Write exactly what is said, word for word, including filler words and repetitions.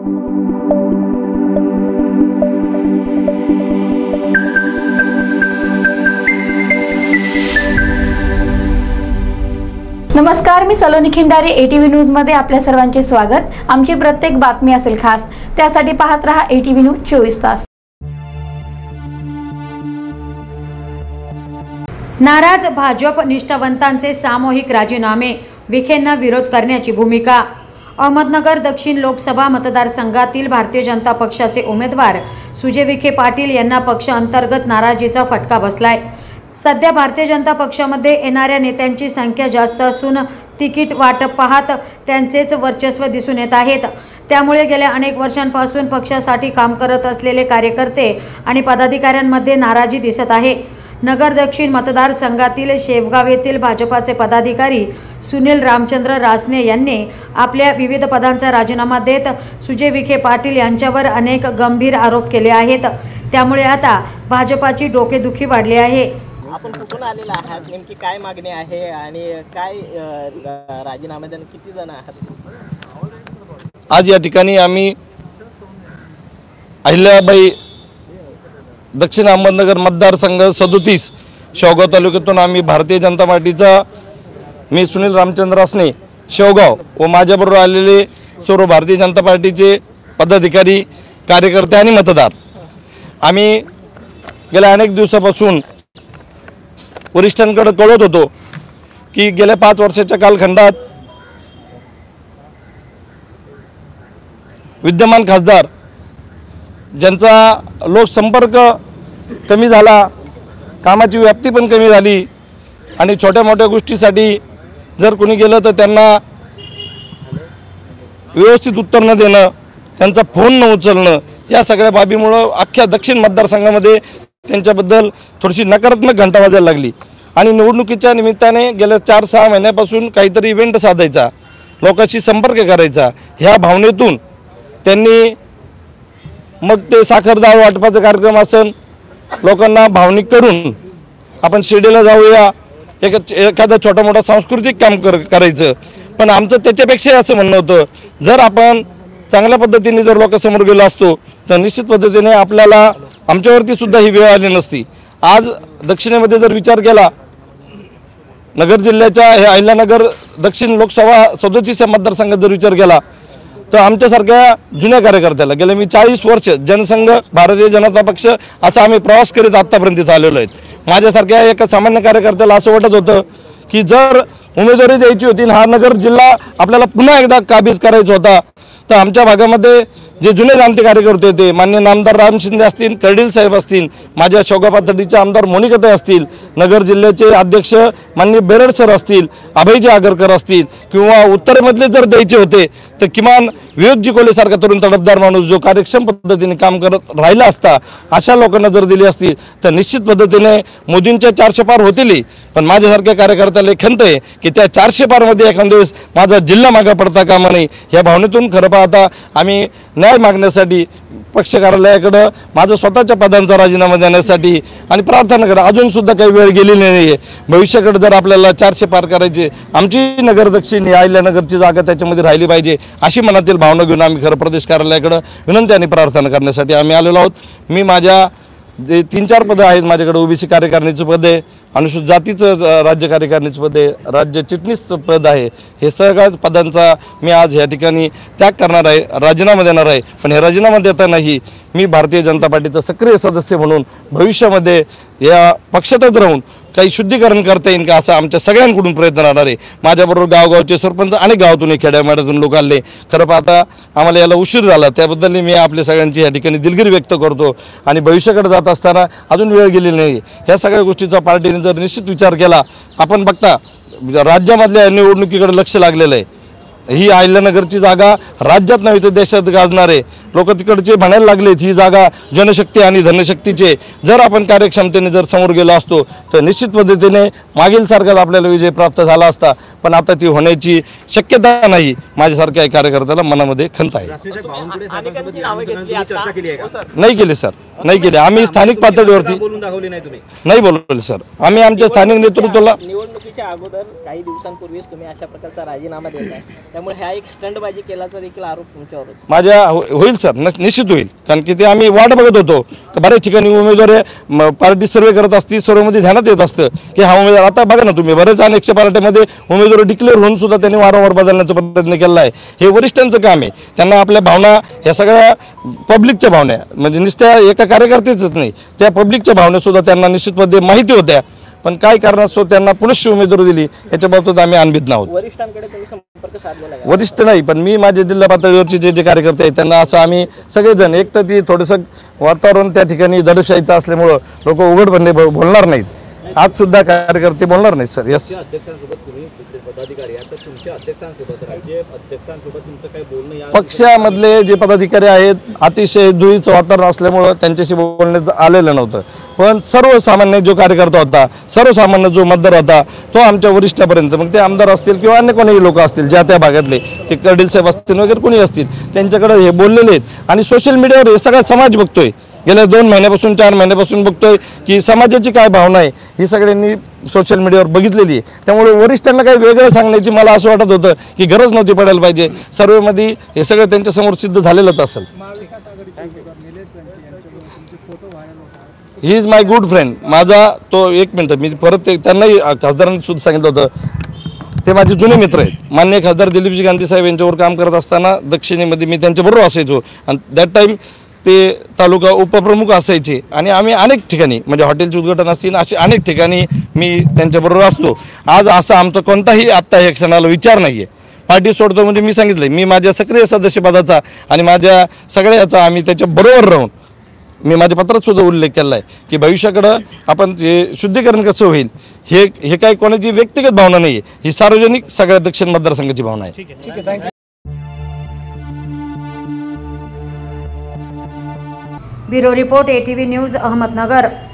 नमस्कार, मी Saloni Khindare. ATV news मध्ये आपल्या सर्वांचे स्वागत. आमची प्रत्येक बातमी असेल खास, त्यासाठी पाहत रहा एटीव्ही न्यूज चोवीस तास. नाराज भाजप निष्ठावंतांचे सामूहिक राजीनामे, विखेंना विरोध करण्याची भूमिका. अहमदनगर दक्षिण लोकसभा मतदारसंघातील भारतीय जनता पक्षाचे उमेदवार सुजय विखे पाटील यांना पक्ष अंतर्गत नाराजीचा फटका बसलाय. सध्या भारतीय जनता पक्षामध्ये येणाऱ्या नेत्यांची संख्या जास्त असून तिकीट वाटप पाहत त्यांचेच वर्चस्व दिसून येत आहेत. त्यामुळे गेल्या अनेक वर्षांपासून पक्षासाठी काम करत असलेले कार्यकर्ते आणि पदाधिकाऱ्यांमध्ये नाराजी दिसत आहे. नगर दक्षिण मतदारसंघातील शेवगाव येथील भाजपाचे पदाधिकारी सुनील रामचंद्र रासने यांनी आपल्या विविध पदांचा राजीनामा देत सुजय विखे पाटील यांच्यावर अनेक गंभीर आरोप केले आहेत. त्यामुळे आता भाजपाची डोकेदुखी वाढली आहे. आपण कुठून आलेला आहात, नेमकी काय मागणी आहे आणि काय राजीनामा देणं, किती जण आहात? आज या ठिकाणी आम्ही अहिल्याबाई दक्षिण अहमदनगर मतदारसंघ सदोतीस शेवगाव तालुक्यातून आम्ही भारतीय जनता पार्टीचा मी सुनील रामचंद्र रासने शेवगाव व माझ्याबरोबर आलेले सर्व भारतीय जनता पार्टीचे पदाधिकारी, कार्यकर्ते आणि मतदार आम्ही गेल्या अनेक दिवसापासून वरिष्ठांकडे कळवत होतो की गेल्या पाच वर्षाच्या कालखंडात विद्यमान खासदार ज्यांचा लोकसंपर्क कमी झाला, कामाची व्याप्ती पण कमी झाली आणि छोट्या मोठ्या गोष्टीसाठी जर कोणी गेलं तर त्यांना व्यवस्थित उत्तर न देणं, त्यांचा फोन न उचलणं, या सगळ्या बाबीमुळं अख्ख्या दक्षिण मतदारसंघामध्ये त्यांच्याबद्दल थोडीशी नकारात्मक घंटा वाजायला लागली. आणि निवडणुकीच्या निमित्ताने गेल्या चार सहा महिन्यापासून काहीतरी इव्हेंट साधायचा, लोकांशी संपर्क करायचा, ह्या भावनेतून त्यांनी मग ते साखर डाळ वाटपाचा कार्यक्रम असेल, लोकांना भावनिक करून आपण शिर्डीला जाऊया, एक एखादा छोटा मोठा सांस्कृतिक काम कर करायचं पण आमचं त्याच्यापेक्षा असं म्हणणं होतं, जर आपण चांगल्या पद्धतीने जर लोकांसमोर गेलो असतो तर निश्चित पद्धतीने आपल्याला आमच्यावरती सुद्धा ही वेळ आली नसती. आज दक्षिणेमध्ये जर विचार केला, नगर जिल्ह्याच्या हे अहिल्यानगर दक्षिण लोकसभा सदोतीस मतदारसंघात जर विचार केला तर आमच्यासारख्या जुन्या कार्यकर्त्याला गेले मी चाळीस वर्ष जनसंघ भारतीय जनता पक्ष असा आम्ही प्रवास करीत आत्तापर्यंत इथं आलेलो आहेत. माझ्यासारख्या एका सामान्य कार्यकर्त्याला असं वाटत होतं की जर उमेदवारी द्यायची होती हा नगर जिल्हा आपल्याला पुन्हा एकदा काबीज करायचा होता तर आमच्या भागामध्ये जे जुने जाणते कार्यकर्ते होते, मान्य नामदार राम शिंदे असतील, कर्डील साहेब असतील, माझ्या शेवगाव पाथर्डीचे आमदार मोनिकाताई असतील, नगर जिल्ह्याचे अध्यक्ष मान्य बेरड सर असतील, अभयजी आगरकर असतील किंवा उत्तरेमधले जर द्यायचे होते तर किमान विवेकजी कोलेसारखा तरुण तडफदार माणूस जो कार्यक्षम पद्धतीने काम करत राहिला असता, अशा लोकांना जर दिली असती तर निश्चित पद्धतीने मोदींच्या चारशे पार होतील. पण माझ्यासारख्या कार्यकर्त्याला खंत आहे की त्या चारशे पारमध्ये एखाद्या वेळेस माझा जिल्हा मागा पडता कामा नये. ह्या भावनेतून खरं पाहता आम्ही न्याय मागण्यासाठी पक्ष कार्यालयाकडं माझं स्वतःच्या पदांचा राजीनामा देण्यासाठी आणि प्रार्थना करा. अजूनसुद्धा काही वेळ गेलेली नाही आहे. भविष्याकडे जर आपल्याला चारशे पार करायचे, आमची नगर दक्षिण ही अहिल्यानगरची जागा त्याच्यामध्ये राहिली पाहिजे अशी मनातील भावना घेऊन आम्ही खरं प्रदेश कार्यालयाकडं विनंती आणि प्रार्थना करण्यासाठी आम्ही आलेलो आहोत. मी माझ्या जे तीन चार पदं आहेत माझ्याकडे, ओबीसी कार्यकारिणीचं पद आहे, अनुसूचित जातीचं राज्य कार्यकारिणीचं पद आहे, राज्य चिटणीस पद आहे. हे सगळ्या पदांचा मी आज या ठिकाणी त्याग करणार आहे, राजीनामा देणार आहे. पण हे राजीनामा देतानाही मी भारतीय जनता पार्टीचा सक्रिय सदस्य म्हणून भविष्यामध्ये या पक्षातच राहून काही शुद्धीकरण करता येईल का असा आमच्या सगळ्यांकडून प्रयत्न राहणार आहे. माझ्याबरोबर गावगावचे सरपंच अनेक गावातून खेड्यामेड्यातून लोक आले. खरं पाहता आम्हाला याला उशीर झाला, त्याबद्दल मी आपल्या सगळ्यांची या ठिकाणी दिलगिरी व्यक्त करतो. आणि भविष्याकडे जात असताना अजून वेळ गेलेली नाही. ह्या सगळ्या गोष्टीचा पार्टीने जर निश्चित विचार केला, आपण बघता राज्यामधल्या निवडणुकीकडे लक्ष लागलेलं आहे. ही अहिल्यानगरची जागा राज्यात नव्हे तर देशात गाजणार आहे. लोक तिकडचे म्हणायला लागलेत ही जागा जनशक्ती आणि धनशक्तीचे, जर आपण कार्यक्षमतेने जर समोर गेलो असतो तर निश्चित पद्धतीने मागील सारखाच आपल्याला विजय प्राप्त झाला असता, पण आता ती होण्याची शक्यता नाही. माझ्यासारख्या कार्यकर्त्याला मनामध्ये खंत आहे. नाही केले सर, नाही केले. आम्ही स्थानिक पातळीवरती नाही बोलवले सर. आम्ही आमच्या स्थानिक नेतृत्वाला निवडणुकीच्या अगोदर काही दिवसांपूर्वीच तुम्ही अशा प्रकारचा राजीनामा देताय, त्यामुळे हा एक स्टंटबाजी केल्याचा देखील आरोप तुमच्यावर होता. माझ्या होईल सर, निश्चित होईल. कारण की ते आम्ही वाट बघत होतो. बऱ्याच ठिकाणी उमेदवार पार्टी सर्वे करत असती, सर्वेमध्ये ध्यानात येत असतं की हा उमेदवार, आता बघा ना तुम्ही, बरेच अनेक पार्ट्यामध्ये उमेदवार डिक्लेअर होऊन सुद्धा त्यांनी वारंवार बदलण्याचा प्रयत्न केला आहे. हे वरिष्ठांचं काम आहे. त्यांना आपल्या भावना ह्या सगळ्या पब्लिकच्या भावना, म्हणजे नुसत्या एका कार्यकर्त्याच नाही, त्या पब्लिकच्या भावना सुद्धा त्यांना निश्चितपणे माहिती होत्या. पण काय कारणास्तव त्यांना पुनश्च उमेदवारी दिली याच्या बाबतीत आम्ही अनभिज्ञ आहोत. वरिष्ठांकडे तुम्ही संपर्क साधलेला आहे? वरिष्ठ नाही, पण मी माझे जिल्हा पातळीवरचे जे जे कार्यकर्ते आहेत त्यांना असं आम्ही सगळेजण, एक तर ती थोडंसं वातावरण त्या ठिकाणी दडपशाहीचं असल्यामुळं लोक उघडपणे बोलणार नाहीत. आज सुद्धा कार्यकर्ते बोलणार नाहीत सर. यस, पक्षामधले जे पदाधिकारी आहेत अतिशय दुहीचं वातावरण असल्यामुळं त्यांच्याशी बोलण्यात आलेलं नव्हतं. पण सर्वसामान्य जो कार्यकर्ता होता, सर्वसामान्य जो मतदार होता, तो आमच्या वरिष्ठापर्यंत, मग ते आमदार असतील किंवा अन्य कोणीही लोक असतील ज्या त्या भागातले, ते कर्डिल साहेब असतील वगैरे कोणी असतील, त्यांच्याकडे हे बोललेले आहेत. आणि सोशल मीडियावर हे सगळा समाज बघतोय. गेल्या दोन महिन्यापासून चार महिन्यापासून बघतोय की समाजाची काय भावना आहे ही सगळ्यांनी सोशल मीडियावर बघितलेली आहे. त्यामुळे वरिष्ठांना काही वेगळं सांगण्याची मला असं वाटत होतं की गरज नव्हती पडायला पाहिजे. सर्वेमध्ये हे सगळं त्यांच्यासमोर सिद्ध झालेलंच असेल. He is my good friend. माझा तो, एक मिनटं, मी परत त्यांनाही खासदारांनी सुद्धा सांगितलं होतं, ते माझे जुने मित्र आहेत. माननीय खासदार दिलीपजी गांधी साहेब यांच्यावर काम करत असताना दक्षिणेमध्ये मी त्यांच्याबरोबर असायचो. आणि दॅट टाईम ते तालुका उपप्रमुख असायचे. आणि आम्ही अनेक ठिकाणी, म्हणजे हॉटेलचे उद्घाटन असतील, असे अनेक ठिकाणी मी त्यांच्याबरोबर असतो. आज असा आमचा कोणताही आत्ता या क्षणाला विचार नाही आहे. पार्टी सोडतो म्हणजे मी सांगितलं, मी माझ्या सक्रिय सदस्यपदाचा आणि माझ्या सगळ्याचा आम्ही त्याच्याबरोबर राहून मी माझ्या पत्रात सुद्धा उल्लेख केला आहे की भविष्याकडं आपण हे शुद्धीकरण कसं होईल, हे हे काही कोणाची व्यक्तिगत भावना नाही आहे, ही सार्वजनिक सगळ्या दक्षिण मतदारसंघाची भावना आहे. ठीक आहे, thank you. Bureau report, ATV news, Ahmednagar.